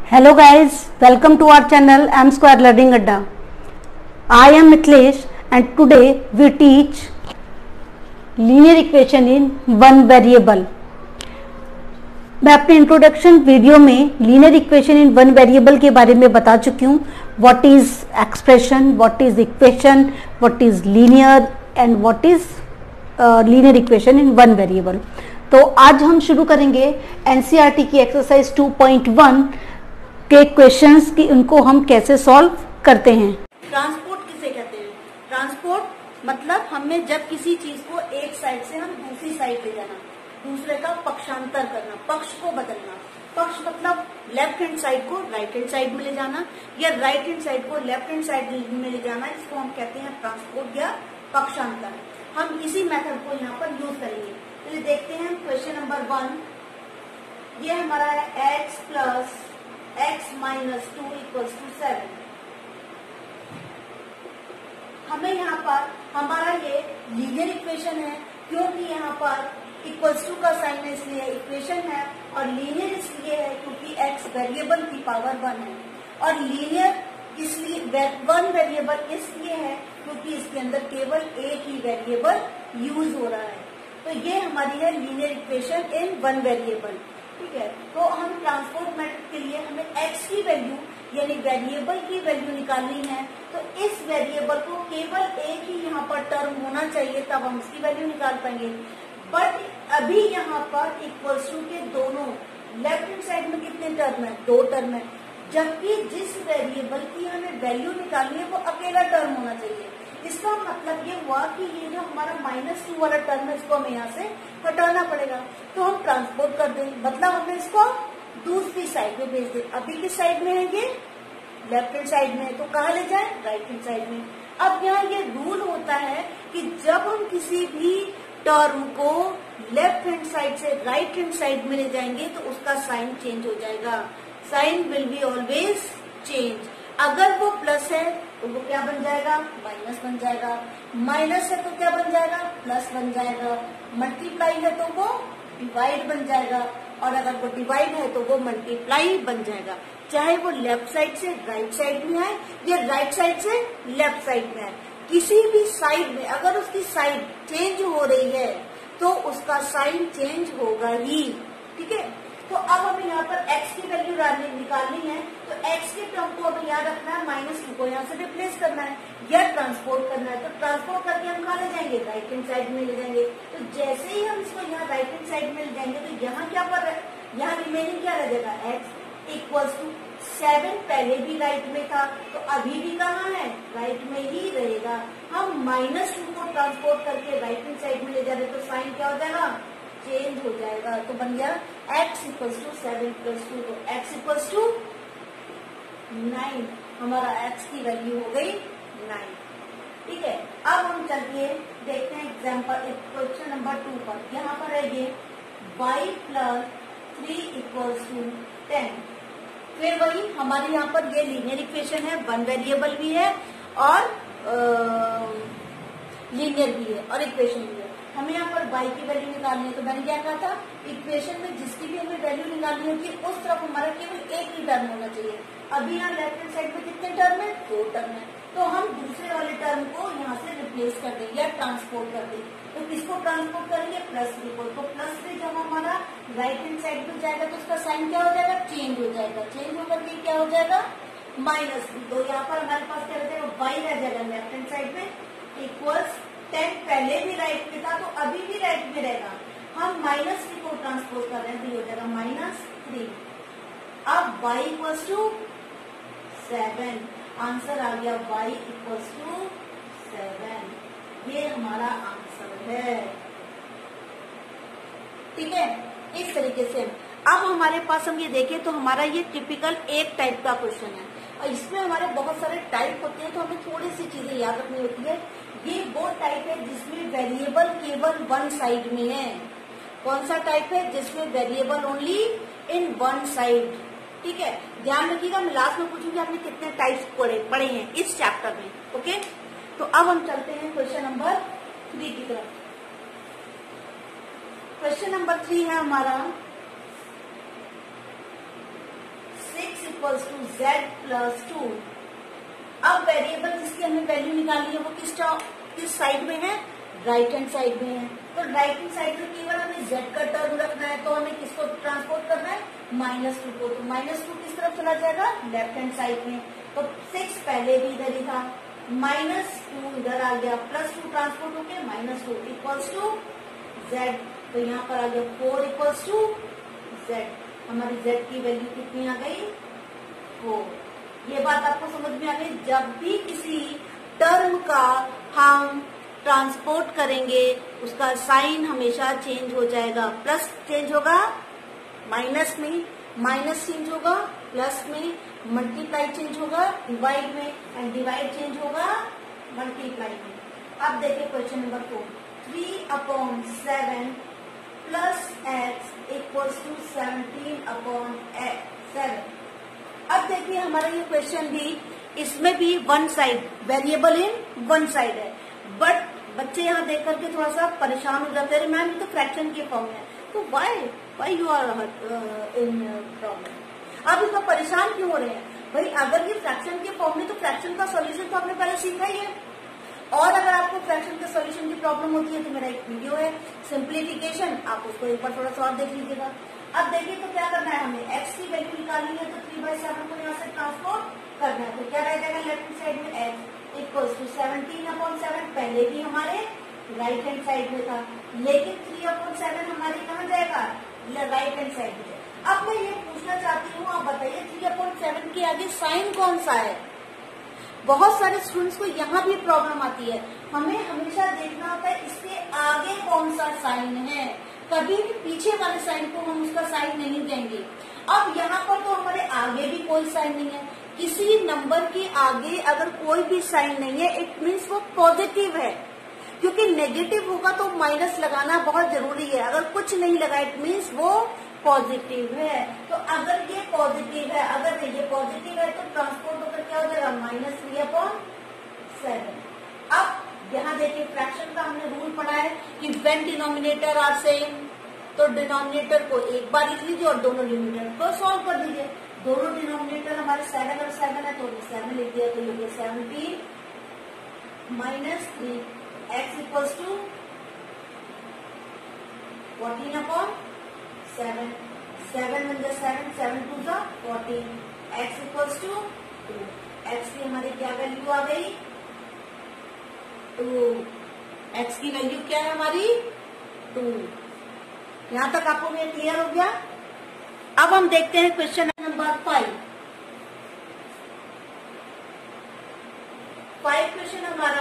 Hello guys, welcome to our channel M Square Learning Adda. I am Mithilesh and today we teach linear equation in one variable. मैं अपने introduction video में linear equation in one variable के बारे में बता चुकी हूँ. What is expression, what is equation, what is linear and what is linear equation in one variable. तो आज हम शुरू करेंगे एनसीईआरटी की एक्सरसाइज 2.1 के क्वेश्चंस की उनको हम कैसे सॉल्व करते हैं. ट्रांसपोर्ट किसे कहते हैं? ट्रांसपोर्ट मतलब हमें जब किसी चीज को एक साइड से हम दूसरी साइड ले जाना, दूसरे का पक्षांतर करना, पक्ष को बदलना. पक्ष मतलब लेफ्ट हैंड साइड को राइट हैंड साइड में ले जाना या राइट हैंड साइड को लेफ्ट हैंड साइड में ले जाना. इसको हम कहते हैं ट्रांसपोर्ट या पक्षांतर. हम इसी मेथड को यहाँ पर यूज करेंगे. चलिए देखते हैं क्वेश्चन नंबर 1. ये हमारा है x plus x minus 2 equals to 7. हमें यहाँ पर हमारा ये लीनियर इक्वेशन है क्योंकि यहाँ पर इक्वल्स टू का साइन है इसलिए इक्वेशन है, और लीनियर इसलिए है क्योंकि x वेरिएबल की पावर 1 है, और लीनियर इसलिए वन वेरिएबल इसलिए है क्योंकि इसके अंदर केवल एक ही वेरिएबल यूज हो रहा है. तो ये हमारी है linear equation in one variable. ठीक है, तो हम ट्रांसपोर्ट मेथड के लिए हमें x की वैल्यू यानी वेरिएबल की वैल्यू निकालनी है. तो इस वेरिएबल को केवल एक ही यहाँ पर टर्म होना चाहिए तब हम इसकी वैल्यू निकाल पाएंगे. बट अभी यहाँ पर इक्वल्स टू के दोनों लेफ्ट हैंड साइड में कितने टर्म है? 2 टर्म है, जबकि जिस वेरिएबल की हमें वैल्यू निकालनी है वो अकेला टर्म होना चाहिए. इसका मतलब ये हुआ कि ये जो हमारा -2 वाला टर्म है इसको हमें यहाँ से हटाना पड़ेगा. तो हम ट्रांसपोर्ट कर देंगे, मतलब हमें इसको दूसरी साइड में भेज दें. अभी किस साइड में है? ये लेफ्ट हैंड साइड में. तो कहाँ ले जाए? राइट हैंड साइड में. अब यहाँ ये रूल होता है कि जब हम किसी भी टर्म को लेफ्ट हैंड साइड से राइट हैंड साइड में ले जाएंगे तो उसका साइन चेंज हो जाएगा. Sign will be always change. अगर वो प्लस है तो वो क्या बन जाएगा? माइनस बन जाएगा. माइनस है तो क्या बन जाएगा? प्लस बन जाएगा. मल्टीप्लाई है तो वो डिवाइड बन जाएगा, और अगर वो डिवाइड है तो वो मल्टीप्लाई बन जाएगा. चाहे वो लेफ्ट साइड से राइट साइड में आए या राइट साइड से लेफ्ट साइड में आए, किसी भी साइड में अगर उसकी साइड चेंज हो रही है तो उसका साइन चेंज होगा ही. ठीक है, तो अब हमें यहाँ पर x की वैल्यू निकालनी है. तो x के टर्म को हमें याद रखना है, -2 को यहाँ से रिप्लेस करना है या ट्रांसपोर्ट करना है. तो ट्रांसपोर्ट करके हम कहाँ ले जाएंगे? राइट हैंड साइड में ले जाएंगे. तो जैसे ही हम इसको यहाँ राइट हैंड साइड में ले जाएंगे तो यहाँ क्या पर है? यहाँ रिमेनिंग क्या रह जाएगा? x equals to 7. पहले भी राइट में था तो अभी भी कहाँ है? राइट में ही रहेगा. हम -2 को ट्रांसपोर्ट करके राइट हैंड साइड में ले जा रहे तो साइन क्या हो जाएगा? चेंज हो जाएगा. तो बन गया x इक्वल्स टू 7 प्लस 2. तो x इक्वल्स टू 9. हमारा x की वैल्यू हो गई 9. ठीक है, अब हम चलिए देखते हैं एग्जाम्पल क्वेश्चन नंबर 2 पर. यहाँ पर है ये y प्लस 3 इक्वल्स टू 10. फिर वही हमारे यहाँ पर ये लीनियर इक्वेशन है, वन वेरिएबल भी है और लीनियर भी है और इक्वेशन भी है. हमें यहाँ पर y की वैल्यू निकालनी है. तो मैंने क्या कहा था? इक्वेशन में जिसकी भी हमें वैल्यू निकालनी होगी उस तरफ हमारा केवल एक ही टर्म होना चाहिए. अभी यहाँ लेफ्ट हैंड साइड में कितने टर्म है? 2 टर्म है. तो हम दूसरे वाले टर्म को यहाँ से रिप्लेस कर देंगे या ट्रांसपोर्ट कर देंगे. तो किसको ट्रांसपोर्ट करेंगे? +3 को. तो +3 जब हमारा राइट हैंड साइड में जाएगा तो उसका साइन क्या हो जाएगा? चेंज हो जाएगा. चेंज होकर के क्या हो जाएगा? -3. तो यहाँ पर हमारे पास क्या रह जाएगा? y रह जाएगा लेफ्ट हैंड साइड में इक्वल्स 10. पहले भी राइट में था तो अभी भी राइट में रहेगा. हम -3 को ट्रांसपोज कर रहे हैं तो ये हो जाएगा -3. अब y इक्वल्स टू 7. आंसर आ गया y इक्वल्स टू 7. ये हमारा आंसर है. ठीक है, इस तरीके से. अब हमारे पास हम ये देखें तो हमारा ये टिपिकल एक टाइप का क्वेश्चन है और इसमें हमारे बहुत सारे टाइप होते हैं तो हमें थोड़ी सी चीजें याद रखनी होती है. ये वो टाइप है जिसमें वेरिएबल केवल वन साइड में है. कौन सा टाइप है? जिसमें variable only in one side. ठीक है, ध्यान रखिएगा. मैं लास्ट में पूछूंगी आपने कितने टाइप्स पढ़े हैं इस चैप्टर में. ओके, तो अब हम चलते हैं क्वेश्चन नंबर 3 की तरफ. क्वेश्चन नंबर 3 है हमारा 6 इक्वल्स टू जेड प्लस 2। अब वेरिएबल जिसकी हमने वैल्यू निकाली है वो किस साइड में है, राइट हैंड साइड में है। तो राइट हैंड साइड में केवल हमें जेड का टर्म रखना है, तो हमें किसको ट्रांसपोर्ट करना है, -2 को। तो -2 किस तरफ चला जाएगा, लेफ्ट हैंड साइड में। तो 6 पहले भी इधर ही था, -2 इधर आ गया, +2 ट्रांसपोर्ट होके -2 इक्वल्स टू जेड। तो यहाँ पर आ गया 4 इक्वल्स टू जेड। हमारी जेड की वैल्यू कितनी आ गई, 4। ये बात आपको समझ में आ गई। जब भी किसी टर्म का हम ट्रांसपोर्ट करेंगे उसका साइन हमेशा चेंज हो जाएगा। प्लस चेंज होगा माइनस में, माइनस चेंज होगा प्लस में, मल्टीप्लाई चेंज होगा डिवाइड में, एंड डिवाइड चेंज होगा मल्टीप्लाई में। अब देखिए question number 4, 3/7 plus x equals to 17/7। अब देखिए हमारा ये क्वेश्चन भी, इसमें भी one side, variable in one side है, बट बच्चे यहाँ देख करके थोड़ा सा परेशान हो जाते हैं, मैम ये तो फ्रैक्शन के फॉर्म है। तो why you are in problem, आप इतना परेशान क्यों हो रहे हैं भाई? अगर ये फ्रैक्शन के फॉर्म में, तो फ्रैक्शन का सॉल्यूशन तो आपने पहले सीखा ही है। और अगर आपको फ्रैक्शन के सॉल्यूशन की प्रॉब्लम होती है तो मेरा एक वीडियो है सिंप्लीफिकेशन, आप उसको एक बार थोड़ा सा और देख लीजिएगा। अब देखिए तो क्या करना है, हमें x की वैल्यू निकालनी है, तो 3/7 को यहाँ से ट्रांसपोर्ट करना है। तो क्या रह जाएगा लेफ्ट साइड में, x इक्वल्स टू 17/7। पहले भी हमारे राइट हैंड साइड में था, लेकिन 3/7 हमारे कहाँ जाएगा, राइट हैंड साइड में। अब मैं ये पूछना चाहती हूँ, आप बताइए 3/7 के आगे साइन कौन सा है? बहुत सारे स्टूडेंट्स को यहाँ भी प्रॉब्लम आती है। हमें हमेशा देखना होता है इसके आगे कौन सा साइन है, कभी भी पीछे वाले साइन को हम उसका साइन नहीं देंगे। अब यहाँ पर तो हमारे आगे भी कोई साइन नहीं है, किसी नंबर के आगे अगर कोई भी साइन नहीं है इट मीन्स वो पॉजिटिव है, क्योंकि नेगेटिव होगा तो माइनस लगाना बहुत जरूरी है। अगर कुछ नहीं लगा इट मीन्स वो पॉजिटिव है। तो अगर ये पॉजिटिव है, अगर ये पॉजिटिव है तो ट्रांसपोर्ट होकर क्या हो जाएगा, -3/7। अब यहाँ देखिए फ्रैक्शन का हमने रूल पढ़ा है कि व्हेन डिनोमिनेटर आर सेम, तो डिनोमिनेटर को एक बार लिख लीजिए और दोनों डिनोमिनेटर को सॉल्व कर दीजिए। दोनों डिनोमिनेटर हमारे 7 और 7 है, तो 7 लिख दिया, तो ये 17 -3 x equals to 14/7। 7 × 7, 7 × 2 14, x equals to 2। x की हमारी क्या वैल्यू आ गई, 2। x की वैल्यू क्या है हमारी, 2। यहां तक आपको ये क्लियर हो गया। अब हम देखते हैं क्वेश्चन नंबर 5। क्वेश्चन हमारा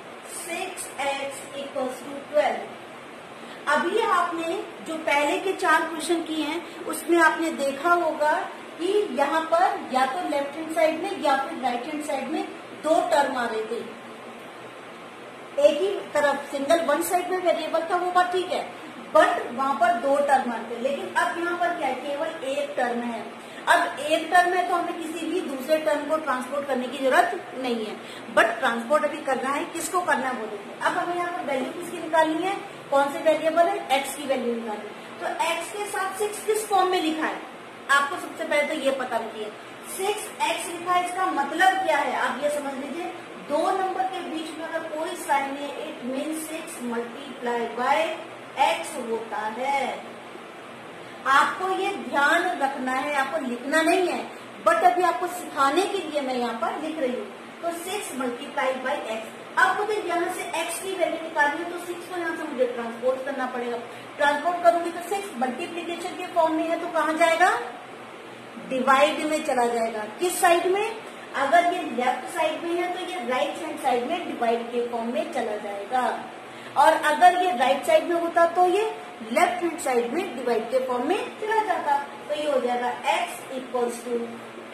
6x इक्वल्स टू 12। अभी आपने जो पहले के 4 क्वेश्चन किए हैं उसमें आपने देखा होगा कि यहाँ पर या तो लेफ्ट हैंड साइड में या फिर राइट हैंड साइड में 2 टर्म आ रहे थे। एक ही तरफ सिंगल वन साइड में वेरिएबल था, वो बात ठीक है, बट वहां पर 2 टर्म आते हैं। लेकिन अब यहाँ पर क्या है, केवल एक टर्म है। अब एक टर्म है तो हमें किसी भी दूसरे टर्म को ट्रांसपोर्ट करने की जरूरत नहीं है, बट ट्रांसपोर्ट अभी करना है, किसको करना है वो देखिए। अब हमें यहाँ पर वैल्यू किसकी निकालनी है, कौन से वेरिएबल है, x की वैल्यू निकालनी है। तो x के साथ 6 किस फॉर्म में लिखा है, आपको सबसे पहले तो ये पता रखिए। 6x लिखा है, इसका मतलब क्या है आप ये समझ लीजिए, 2 नंबर के बीच में अगर कोई साइन है it mean 6 multiply by x होता है। आपको ये ध्यान रखना है, आपको लिखना नहीं है, बट अभी आपको सिखाने के लिए मैं यहाँ पर लिख रही हूँ। तो 6 मल्टीप्लाई बाय x। अब मुझे यहाँ से x की वैल्यू निकालनी है, तो 6 को यहाँ से मुझे ट्रांसपोर्ट करना पड़ेगा। ट्रांसपोर्ट करूंगी तो 6 मल्टीप्लीकेशन के फॉर्म में है, तो कहाँ जाएगा, डिवाइड में चला जाएगा। किस साइड में, अगर ये लेफ्ट साइड में है तो ये राइट हैंड साइड में डिवाइड के फॉर्म में चला जाएगा, और अगर ये राइट साइड में होता तो ये लेफ्ट हैंड साइड में डिवाइड के फॉर्म में चला जाता। तो ये हो जाएगा x equals to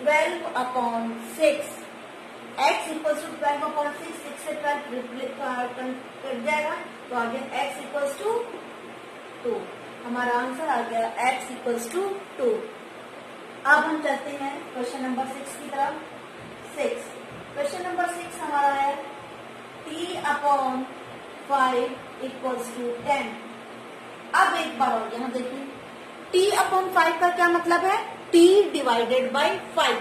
12/6। x equals to 12/6, 6 से 12 कट जाएगा, तो आ गया x इक्वल्स टू 2। हमारा आंसर आ गया x इक्वल्स टू 2। अब हम चलते हैं क्वेश्चन नंबर 6 की तरफ। 6 क्वेश्चन नंबर 6 हमारा है t/5 इक्वल्स टू 10। अब एक बार और यहाँ देखिए, t/5 का क्या मतलब है, t डिवाइडेड बाई 5।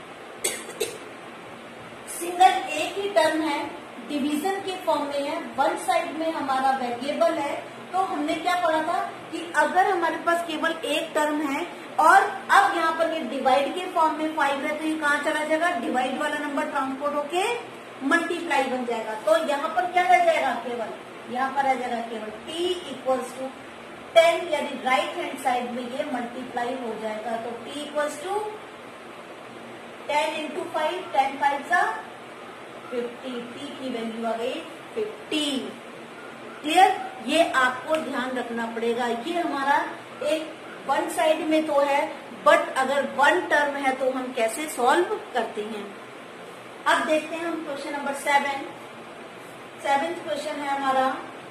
सिंगल एक ही टर्म है, डिवीजन के फॉर्म में है, वन साइड में हमारा वेरिएबल है। तो हमने क्या पढ़ा था कि अगर हमारे पास केवल एक टर्म है और अब यहाँ पर ये डिवाइड के फॉर्म में 5 है, तो ये कहाँ चला जाएगा, डिवाइड वाला नंबर ट्रांसपोर्ट होके मल्टीप्लाई बन जाएगा। तो यहाँ पर क्या रह जाएगा, केवल यहाँ पर रह जाएगा केवल t इक्वल्स टू 10, यानी राइट हैंड साइड में ये मल्टीप्लाई हो जाएगा। तो t इक्वल्स टू 10 इंटू 5, 10 5 सा 50, t की वैल्यू आ गई 50। क्लियर, ये आपको ध्यान रखना पड़ेगा। ये हमारा एक वन साइड में तो है, बट अगर वन टर्म है तो हम कैसे सॉल्व करते हैं। अब देखते हैं हम क्वेश्चन नंबर 7। 7th क्वेश्चन है हमारा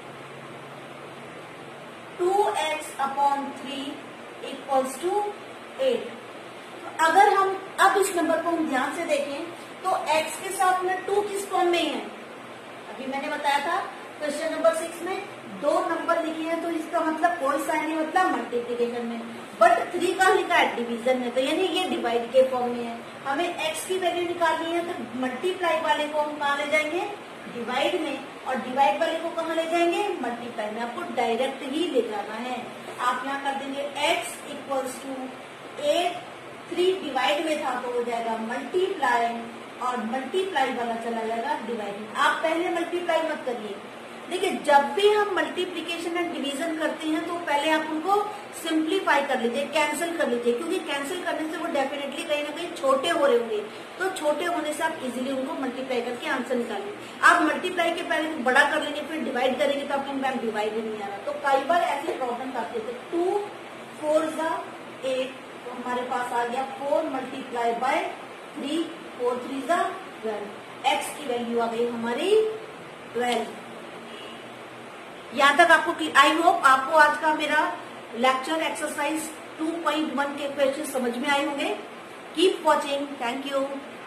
2x/3 इक्वल्स टू 8। अगर हम अब इस नंबर को हम ध्यान से देखें तो x के साथ में 2 किस फॉर्म में है, अभी मैंने बताया था क्वेश्चन नंबर 6 में 2 नंबर लिखे हैं, तो इसका मतलब कोई साइन नहीं, मतलब मल्टीप्लीकेशन में। बट 3 कहाँ लिखा है, डिवीजन में, तो यानी ये डिवाइड के फॉर्म में है। हमें x की वैल्यू निकालनी है, तो मल्टीप्लाई वाले को हम कहाँ ले जाएंगे, डिवाइड में, और डिवाइड वाले को कहाँ ले जाएंगे, मल्टीप्लाई में। आपको डायरेक्ट ही ले जाना है। आप यहाँ कर देंगे x इक्वल्स टू 8, 3 डिवाइड में था तो हो जाएगा मल्टीप्लाई, और मल्टीप्लाई वाला चला जाएगा डिवाइड में। आप पहले मल्टीप्लाई मत करिए। देखिए, जब भी हम मल्टीप्लीकेशन एंड डिवीजन करते हैं तो पहले आप उनको सिंप्लीफाई कर लीजिए, कैंसिल कर लीजिए, क्योंकि कैंसिल करने से वो डेफिनेटली कहीं ना कहीं छोटे हो रहे होंगे। तो छोटे होने से आप इजीली उनको मल्टीप्लाई करके आंसर निकालें। आप मल्टीप्लाई के पहले बड़ा कर लेंगे, फिर डिवाइड करेंगे तो आपको मैम डिवाइड ही नहीं आ रहा। तो कई बार ऐसे प्रॉब्लम आते थे। 2 4 8, तो हमारे पास आ गया 4 मल्टीप्लाई बाय 3, 4 3 12। एक्स की वैल्यू आ गई हमारी 12। यहाँ तक आपको, आई होप आपको आज का मेरा लेक्चर एक्सरसाइज 2.1 के क्वेश्चन समझ में आए होंगे। Keep watching, thank you.